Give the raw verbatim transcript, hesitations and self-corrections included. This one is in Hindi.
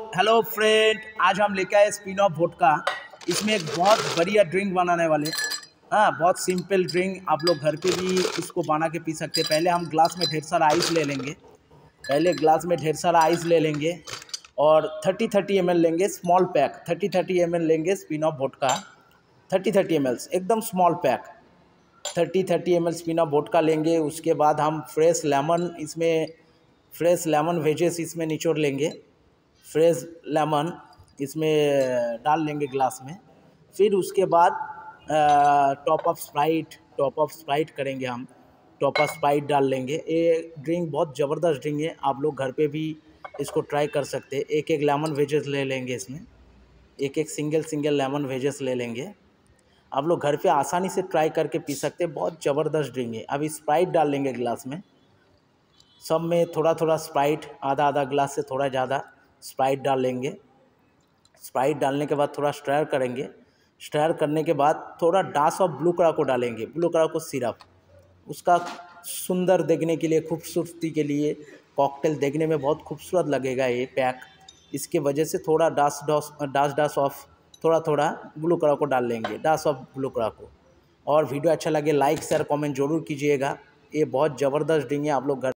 हेलो फ्रेंड, आज हम लेके आए स्पिन ऑफ वोडका। इसमें एक बहुत बढ़िया ड्रिंक बनाने वाले। हाँ, बहुत सिंपल ड्रिंक, आप लोग घर पे भी इसको बना के पी सकते हैं। पहले हम ग्लास में ढेर सारा आइस ले लेंगे पहले ग्लास में ढेर सारा आइस ले लेंगे और थर्टी थर्टी एम एल लेंगे, small pack thirty thirty M L लेंगे spin off vodka. Thirty thirty M L एकदम small pack thirty thirty M L spin off vodka लेंगे। उसके बाद हम फ्रेश लेमन इसमें फ्रेश लेमन वेजेस इसमें निचोड़ लेंगे। फ्रेश लेमन इसमें डाल लेंगे ग्लास में। फिर उसके बाद top off Sprite top off Sprite करेंगे हम टॉप ऑफ स्प्राइट डाल लेंगे। ये ड्रिंक बहुत ज़बरदस्त ड्रिंक है, आप लोग घर पे भी इसको ट्राई कर सकते हैं। एक एक लेमन वेजेस ले लेंगे, इसमें एक एक सिंगल सिंगल लेमन वेजेस ले लेंगे। आप लोग घर पे आसानी से ट्राई करके पी सकते हैं, बहुत ज़बरदस्त ड्रिंक है। अभी स्प्राइट डाल लेंगे ग्लास में, सब में थोड़ा थोड़ा स्प्राइट, आधा आधा ग्लास से थोड़ा ज़्यादा स्प्राइट डाल लेंगे। स्प्राइट डालने के बाद थोड़ा स्टर करेंगे। स्टर करने के बाद थोड़ा डास ऑफ ब्लू कलर को डालेंगे, ब्लू कलर को सिरप, उसका सुंदर देखने के लिए, खूबसूरती के लिए, कॉकटेल देखने में बहुत खूबसूरत लगेगा ये पैक। इसके वजह से थोड़ा dash dash dash dash of थोड़ा थोड़ा ब्लू कलर को डाल लेंगे, डास ऑफ ब्लू कलर को। और वीडियो अच्छा लगे लाइक शेयर कमेंट जरूर कीजिएगा। ये बहुत ज़बरदस्त ड्रिंक है, आप लोग घर